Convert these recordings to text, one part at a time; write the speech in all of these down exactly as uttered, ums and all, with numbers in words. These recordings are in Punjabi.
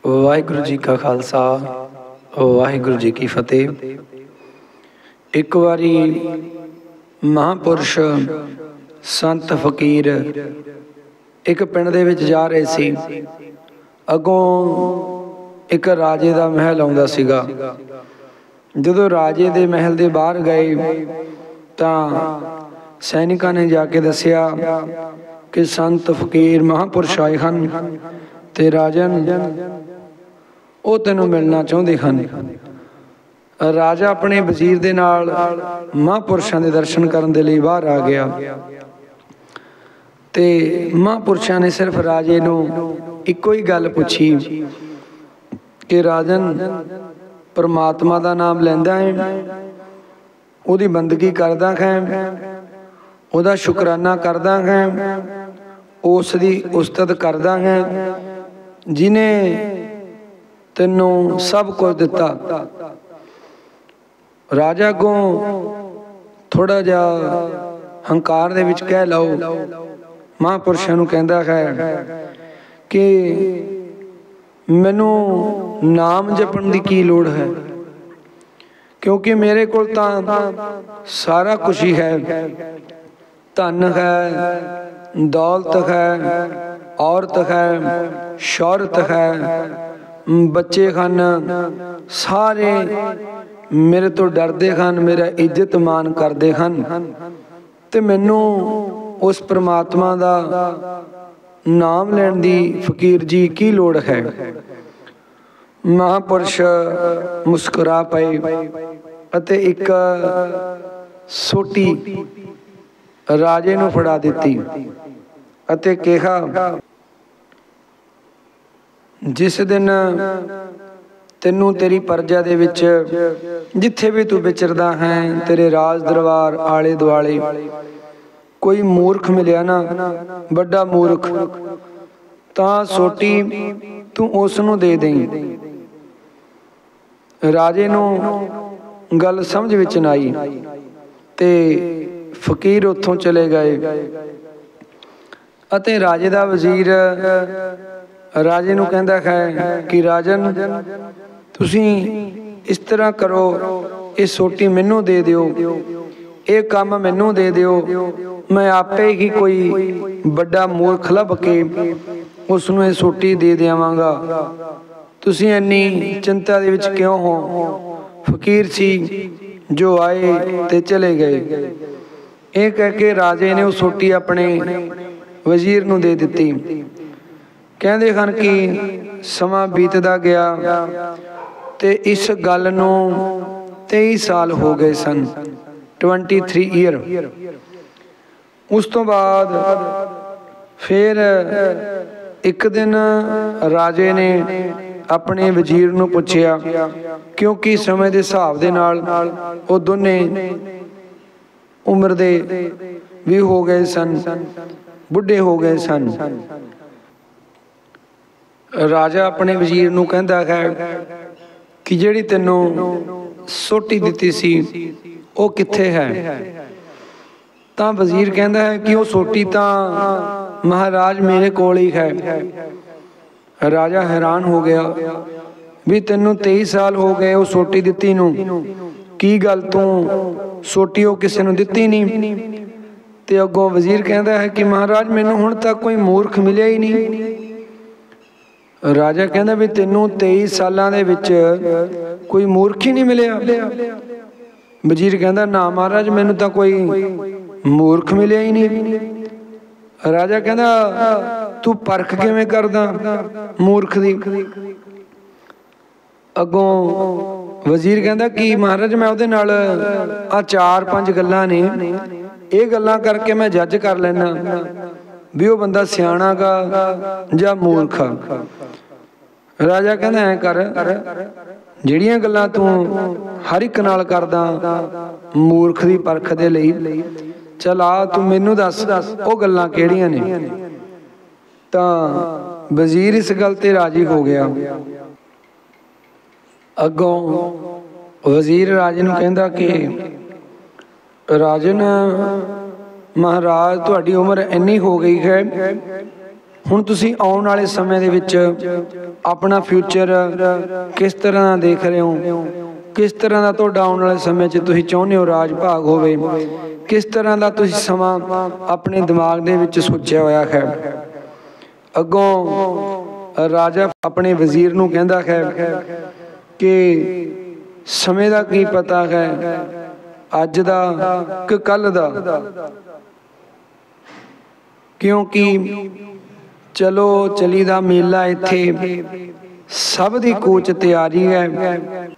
वाहिगुरु जी का खालसा वाहिगुरु जी की फतेह। एक बारी महापुरुष संत फकीर एक पिंड दे विच जा रहे सी। अगों एक राजे दा महल आउंदा सीगा। जदों राजे दे महल दे बाहर गए तां सैनिकां ने जाके दस्सिया कि संत फकीर महापुरुष आए हन ते राजन वो तैनूं मिलना चाहुंदे हन। राजा अपने वजीर दे नाल महापुरुषां दे दर्शन करन दे लई बाहर आ गया ते महापुरुषां ने सिर्फ राजे नूं इक्को ही गल पुछी कि राजन परमात्मा दा नाम लैंदा है, उहदी बंदगी करदा है, उहदा शुकराना करदा है, उसदी उस्तत करदा है जिन्हें तैनूं सब कुछ दिता। राजा को थोड़ा जा हंकार दे विच कह लो महापुरुषां नूं कहंदा है कि मैनू नाम जपण दी की लोड़ है, क्योंकि मेरे कोल तां सारा कुछ ही है। धन है, दौलत है, औरत है, शौहरत है, बच्चे हन, सारे मेरे तो डरदे हन, मेरा इज्जत मान करदे हन ते मैनू उस परमात्मा दा नाम लैण दी फकीर जी की लोड़ है। महापुरुष मुस्कुरा पए अते एक सोटी राजे नूं फड़ा दित्ती अते कहा जिस दिन तैनूं तेरी प्रजा दे विच जिथे भी तू विचरदा है तेरे राज दरबार आले दुआले कोई मूर्ख मिलिया ना, बड़ा मूर्ख, तां सोटी तू उस नूं दे दें। राजे नूं गल समझ विच ना आई ते फकीर उत्थों चले गए अते राजे दा वजीर राजे नूं कहंदा है कि राजन तुसीं इस तरह करो, ये सोटी मैनू दे दिओ, ये काम मैनू दे दिओ, मैं आपे ही कोई बड़ा मूर्ख लभ के उसनूं ये सोटी दे देवांगा। तुसीं इन्नी चिंता दे विच क्यों हो? फकीर सी जो आए ते चले गए। ये कह के राजे ने वो सोटी अपने वजीर नूं दे दित्ती। कहंदे हन कि समा बीतदा गया ते इस गल नूं तेई साल हो गए सन, ट्वेंटी थ्री ईयर। उस तो बाद फिर एक दिन राजे ने अपने वजीर नूं पुछया, क्योंकि समय के हिसाब दे नाल वो दोने उम्र दे भी हो गए सन, बुढ़े हो गए सन। राजा अपने वजीर नूं कहंदा है कि जिहड़ी तैनूं सोटी दित्ती सी वो कित्थे है? तां वजीर कहंदा है कि वो सोटी तां महाराज मेरे कोल ही है। राजा हैरान हो गया भी तैनूं तेई साल हो गए वो सोटी दित्ती नूं, की गल तूं सोटी वो किसी नूं दित्ती नहीं? ते अगों वजीर कहंदा है कि महाराज मैनूं हुण तक कोई मूर्ख मिलिया ही नहीं। राजा कहंदा भी तैनूं तेई सालां दे विच कोई मूर्ख ही नहीं मिलिया? वजीर कहंदा ना महाराज मैनूं तां कोई मूर्ख मिलिया ही नहीं। राजा कहंदा तू परख किवें करदा मूर्ख दी? अगों वजीर कहंदा कि महाराज मैं उहदे नाल आ चार पंज गल्लां ने, ये गल्लां करके मैं जज कर लैना भी वो बंदा सियाणा गा जां मूर्ख आ। राजा कहंदा ऐ कर, जिहड़ियां गल्लां तू हर एक नाल करदा मूर्ख दी परख दे लई, चल आ तू मैनू दस वो गल्लां किहड़ियां ने। तां वजीर इस गल ते राजी हो गया। अगों वजीर राजे नूं कहंदा कि राजन महाराज तुहाडी उम्र इन्नी हो गई है ਹੁਣ ਤੁਸੀਂ ਆਉਣ ਵਾਲੇ ਸਮੇਂ ਦੇ ਵਿੱਚ ਆਪਣਾ ਫਿਊਚਰ ਕਿਸ ਤਰ੍ਹਾਂ ਦਾ ਦੇਖ ਰਹੇ ਹੋ, ਕਿਸ ਤਰ੍ਹਾਂ ਦਾ ਤੁਹਾਡਾ ਆਉਣ ਵਾਲੇ ਸਮੇਂ 'ਚ ਤੁਸੀਂ ਚਾਹੁੰਦੇ ਹੋ ਰਾਜ ਭਾਗ ਹੋਵੇ, ਕਿਸ ਤਰ੍ਹਾਂ ਦਾ ਤੁਸੀਂ ਸਮਾਂ ਆਪਣੇ ਦਿਮਾਗ ਦੇ ਵਿੱਚ ਸੋਚਿਆ ਹੋਇਆ ਹੈ। ਅੱਗੋਂ ਰਾਜਾ ਆਪਣੇ ਵਜ਼ੀਰ ਨੂੰ ਕਹਿੰਦਾ ਹੈ ਕਿ ਸਮੇਂ ਦਾ ਕੀ ਪਤਾ ਹੈ, ਅੱਜ ਦਾ ਕਿ ਕੱਲ੍ਹ ਦਾ, ਕਿਉਂਕਿ ਚਲੋ ਚਲੀ ਦਾ ਮੇਲਾ ਇੱਥੇ ਸਭ ਦੀ ਕੂਚ ਤਿਆਰੀ ਹੈ,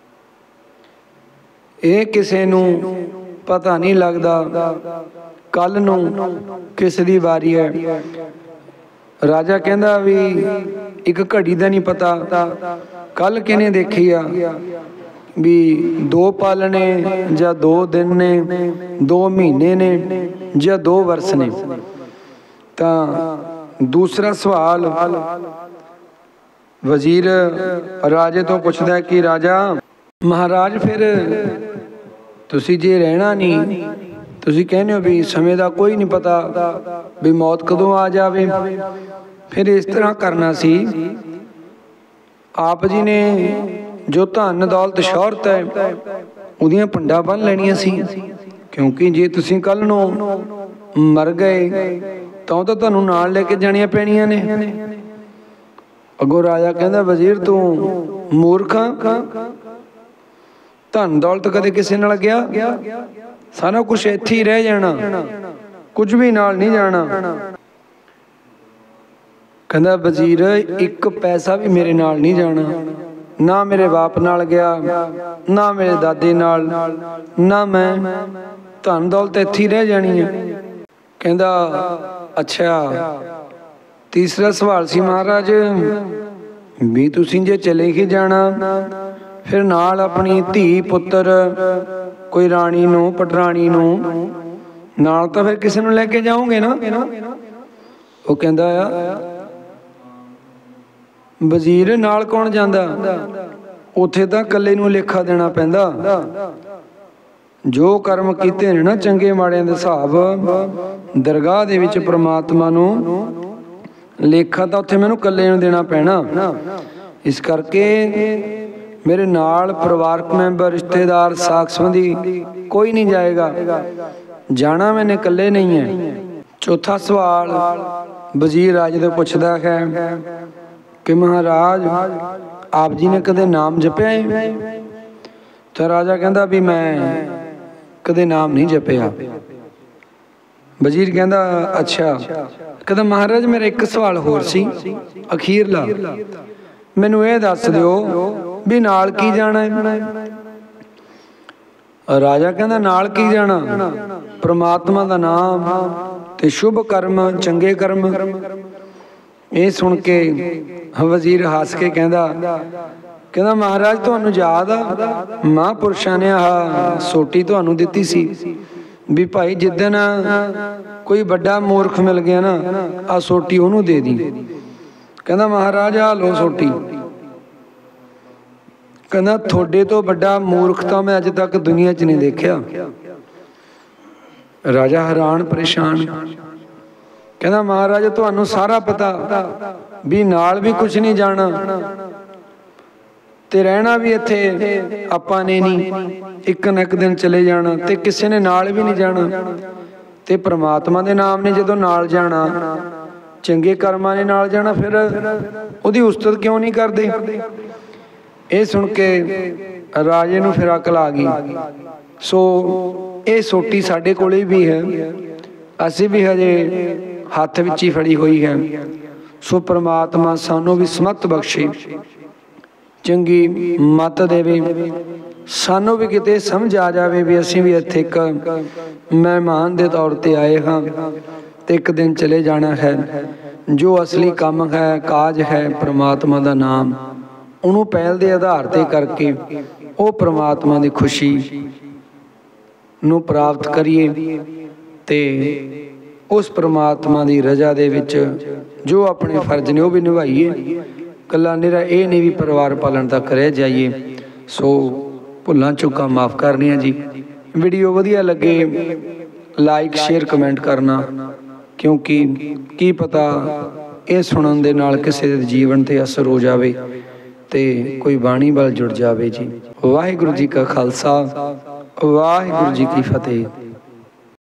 ਇਹ ਕਿਸੇ ਨੂੰ ਪਤਾ ਨਹੀਂ ਲੱਗਦਾ ਕੱਲ ਨੂੰ ਕਿਸ ਦੀ ਵਾਰੀ ਹੈ। ਰਾਜਾ ਕਹਿੰਦਾ ਵੀ ਇੱਕ ਘੜੀ ਦਾ ਨਹੀਂ ਪਤਾ ਕੱਲ ਕਿਹਨੇ ਦੇਖੀ ਆ, ਵੀ ਦੋ ਪਲ ਨੇ ਜਾਂ ਦੋ ਦਿਨ ਨੇ, ਦੋ ਮਹੀਨੇ ਨੇ ਜਾਂ ਦੋ ਵਰਸ ਨੇ। ਤਾਂ ਦੂਸਰਾ ਸਵਾਲ ਵਜ਼ੀਰ ਰਾਜੇ ਤੋਂ ਪੁੱਛਦਾ ਕਿ ਰਾਜਾ ਮਹਾਰਾਜ ਫਿਰ ਤੁਸੀਂ ਜੇ ਰਹਿਣਾ ਨਹੀਂ, ਤੁਸੀਂ ਕਹਿੰਦੇ ਹੋ ਵੀ ਸਮੇਂ ਦਾ ਕੋਈ ਨਹੀਂ ਪਤਾ ਵੀ ਮੌਤ ਕਦੋਂ ਆ ਜਾਵੇ, ਫਿਰ ਇਸ ਤਰ੍ਹਾਂ ਕਰਨਾ ਸੀ ਆਪ ਜੀ ਨੇ ਜੋ ਧਨ ਦੌਲਤ ਸ਼ੌਹਰਤ ਹੈ ਉਹਦੀਆਂ ਪੰਡਾਂ ਬੰਨ੍ਹ ਲੈਣੀਆਂ ਸੀ, ਕਿਉਂਕਿ ਜੇ ਤੁਸੀਂ ਕੱਲ੍ਹ ਨੂੰ ਮਰ ਗਏ ਤਾਂ ਉਹ ਤਾਂ ਤੁਹਾਨੂੰ ਨਾਲ ਲੈ ਕੇ ਜਾਣੀਆਂ ਪੈਣੀਆਂ ਨੇ। ਅੱਗੋਂ ਰਾਜਾ ਕਹਿੰਦਾ ਵਜ਼ੀਰ ਤੂੰ ਮੂਰਖ ਆ, ਧਨ ਦੌਲਤ ਕਦੇ ਕਿਸੇ ਨਾਲ ਗਿਆ, ਸਾਰਾ ਕੁਛ ਇੱਥੇ ਹੀ ਰਹਿ ਜਾਣਾ, ਕੁਝ ਵੀ ਨਾਲ ਨਹੀਂ ਜਾਣਾ। ਕਹਿੰਦਾ ਵਜ਼ੀਰ ਇੱਕ ਪੈਸਾ ਵੀ ਮੇਰੇ ਨਾਲ ਨਹੀਂ ਜਾਣਾ, ਨਾ ਮੇਰੇ ਬਾਪ ਨਾਲ ਗਿਆ, ਨਾ ਮੇਰੇ ਦਾਦੇ ਨਾਲ, ਨਾ ਮੈਂ, ਧਨ ਦੌਲਤ ਇੱਥੇ ਹੀ ਰਹਿ ਜਾਣੀ ਹੈ। ਕਹਿੰਦਾ ਅੱਛਾ ਤੀਸਰਾ ਸਵਾਲ ਸੀ ਮਹਾਰਾਜ ਵੀ ਤੁਸੀਂ ਜੇ ਚਲੇ ਹੀ ਜਾਣਾ ਫਿਰ ਨਾਲ ਆਪਣੀ ਧੀ ਪੁੱਤਰ ਕੋਈ ਰਾਣੀ ਨੂੰ ਪਟਰਾਣੀ ਨੂੰ ਨਾਲ ਤਾਂ ਫਿਰ ਕਿਸੇ ਨੂੰ ਲੈ ਕੇ ਜਾਓਗੇ ਨਾ। ਉਹ ਕਹਿੰਦਾ ਆ ਵਜ਼ੀਰ ਨਾਲ ਕੌਣ ਜਾਂਦਾ, ਉੱਥੇ ਤਾਂ ਇਕੱਲੇ ਨੂੰ ਲੇਖਾ ਦੇਣਾ ਪੈਂਦਾ, ਜੋ ਕਰਮ ਕੀਤੇ ਨੇ ਨਾ ਚੰਗੇ ਮਾੜਿਆਂ ਦੇ ਹਿਸਾਬ ਦਰਗਾਹ ਦੇ ਵਿੱਚ ਪ੍ਰਮਾਤਮਾ ਨੂੰ ਲੇਖਾ ਤਾਂ ਉੱਥੇ ਮੈਨੂੰ ਇਕੱਲੇ ਨੂੰ ਦੇਣਾ ਪੈਣਾ। ਇਸ ਕਰਕੇ ਮੇਰੇ ਨਾਲ ਪਰਿਵਾਰਕ ਮੈਂਬਰ ਰਿਸ਼ਤੇਦਾਰ ਸਾਕ ਸੰਬੰਧੀ ਕੋਈ ਨਹੀਂ ਜਾਏਗਾ, ਜਾਣਾ ਮੈਨੇ ਇਕੱਲੇ ਨਹੀਂ ਹੈ। ਚੌਥਾ ਸਵਾਲ ਵਜ਼ੀਰ ਰਾਜੇ ਤੋਂ ਪੁੱਛਦਾ ਹੈ ਕਿ ਮਹਾਰਾਜ ਆਪ ਜੀ ਨੇ ਕਦੇ ਨਾਮ ਜਪਿਆ ਹੈ? ਤਾਂ ਰਾਜਾ ਕਹਿੰਦਾ ਵੀ ਮੈਂ ਕਦੇ ਨਾਮ ਨਹੀਂ ਜਪਿਆ। ਵਜ਼ੀਰ ਕਹਿੰਦਾ ਅੱਛਾ। ਕਹਿੰਦਾ ਮਹਾਰਾਜ ਮੇਰਾ ਇੱਕ ਸਵਾਲ ਹੋਰ ਸੀ ਅਖੀਰਲਾ, ਮੈਨੂੰ ਇਹ ਦੱਸ ਦਿਓ ਵੀ ਨਾਲ ਕੀ ਜਾਣਾ ਹੈ? ਰਾਜਾ ਕਹਿੰਦਾ ਨਾਲ ਕੀ ਜਾਣਾ, ਪ੍ਰਮਾਤਮਾ ਦਾ ਨਾਮ ਤੇ ਸ਼ੁਭ ਕਰਮ ਚੰਗੇ ਕਰਮ। ਇਹ ਸੁਣ ਕੇ ਵਜ਼ੀਰ ਹੱਸ ਕੇ ਕਹਿੰਦਾ ਕਹਿੰਦਾ ਮਹਾਰਾਜ ਤੁਹਾਨੂੰ ਯਾਦ ਆ ਮਹਾਂਪੁਰਸ਼ਾਂ ਨੇ ਆਹ ਸੋਟੀ ਤੁਹਾਨੂੰ ਦਿੱਤੀ ਸੀ ਵੀ ਭਾਈ ਜਿੱਦਣ ਕੋਈ ਵੱਡਾ ਮੂਰਖ ਮਿਲ ਗਿਆ ਨਾ ਆਹ ਸੋਟੀ ਉਹਨੂੰ ਦੇ ਦੀ। ਕਹਿੰਦਾ ਮਹਾਰਾਜ ਆ ਲਓ ਸੋਟੀ। ਕਹਿੰਦਾ ਤੁਹਾਡੇ ਤੋਂ ਵੱਡਾ ਮੂਰਖ ਤਾਂ ਮੈਂ ਅੱਜ ਤੱਕ ਦੁਨੀਆ 'ਚ ਨਹੀਂ ਦੇਖਿਆ। ਰਾਜਾ ਹੈਰਾਨ ਪਰੇਸ਼ਾਨ। ਕਹਿੰਦਾ ਮਹਾਰਾਜ ਤੁਹਾਨੂੰ ਸਾਰਾ ਪਤਾ ਵੀ ਨਾਲ ਵੀ ਕੁਛ ਨਹੀਂ ਜਾਣਾ ਤੇ ਰਹਿਣਾ ਵੀ ਇੱਥੇ ਆਪਾਂ ਨੇ ਨਹੀਂ, ਇੱਕ ਨਾ ਇੱਕ ਦਿਨ ਚਲੇ ਜਾਣਾ ਤੇ ਕਿਸੇ ਨੇ ਨਾਲ ਵੀ ਨਹੀਂ ਜਾਣਾ ਤੇ ਪ੍ਰਮਾਤਮਾ ਦੇ ਨਾਮ ਨੇ ਜਦੋਂ ਨਾਲ ਜਾਣਾ, ਚੰਗੇ ਕਰਮਾਂ ਨੇ ਨਾਲ ਜਾਣਾ, ਫਿਰ ਉਹਦੀ ਉਸਤਤ ਕਿਉਂ ਨਹੀਂ ਕਰਦੇ? ਇਹ ਸੁਣ ਕੇ ਰਾਜੇ ਨੂੰ ਫਿਰ ਅਕਲ ਆ ਗਈ। ਸੋ ਇਹ ਸੋਟੀ ਸਾਡੇ ਕੋਲੇ ਵੀ ਹੈ, ਅਸੀਂ ਵੀ ਹਜੇ ਹੱਥ ਵਿੱਚ ਹੀ ਫੜੀ ਹੋਈ ਹੈ। ਸੋ ਪ੍ਰਮਾਤਮਾ ਸਾਨੂੰ ਵੀ ਸਮਤ ਬਖਸ਼ੇ, ਚੰਗੀ ਮੱਤ ਦੇਵੇ, ਸਾਨੂੰ ਵੀ ਕਿਤੇ ਸਮਝ ਆ ਜਾਵੇ ਵੀ ਅਸੀਂ ਵੀ ਇੱਥੇ ਇੱਕ ਮਹਿਮਾਨ ਦੇ ਤੌਰ 'ਤੇ ਆਏ ਹਾਂ ਤੇ ਇੱਕ ਦਿਨ ਚਲੇ ਜਾਣਾ ਹੈ। ਜੋ ਅਸਲੀ ਕੰਮ ਹੈ ਕਾਜ ਹੈ ਪ੍ਰਮਾਤਮਾ ਦਾ ਨਾਮ, ਉਹਨੂੰ ਪਹਿਲ ਦੇ ਆਧਾਰ 'ਤੇ ਕਰਕੇ ਉਹ ਪ੍ਰਮਾਤਮਾ ਦੀ ਖੁਸ਼ੀ ਨੂੰ ਪ੍ਰਾਪਤ ਕਰੀਏ ਤੇ ਉਸ ਪ੍ਰਮਾਤਮਾ ਦੀ ਰਜ਼ਾ ਦੇ ਵਿੱਚ ਜੋ ਆਪਣੇ ਫਰਜ਼ ਨੇ ਉਹ ਵੀ ਨਿਭਾਈਏ। ਇਕੱਲਾ ਨਿਰਾ ਇਹ ਨਹੀਂ ਵੀ ਪਰਿਵਾਰ ਪਾਲਣ ਤੱਕ ਰਹਿ ਜਾਈਏ। ਸੋ ਭੁੱਲਾਂ ਚੁੱਕਾਂ ਮਾਫ਼ ਕਰਨੀਆਂ ਜੀ। ਵੀਡੀਓ ਵਧੀਆ ਲੱਗੇ ਲਾਈਕ ਸ਼ੇਅਰ ਕਮੈਂਟ ਕਰਨਾ, ਕਿਉਂਕਿ ਕੀ ਪਤਾ ਇਹ ਸੁਣਨ ਦੇ ਨਾਲ ਕਿਸੇ ਦੇ ਜੀਵਨ 'ਤੇ ਅਸਰ ਹੋ ਜਾਵੇ ਤੇ ਕੋਈ ਬਾਣੀ ਵੱਲ ਜੁੜ ਜਾਵੇ ਜੀ। ਵਾਹਿਗੁਰੂ ਜੀ ਕਾ ਖਾਲਸਾ, ਵਾਹਿਗੁਰੂ ਜੀ ਕੀ ਫਤਿਹ।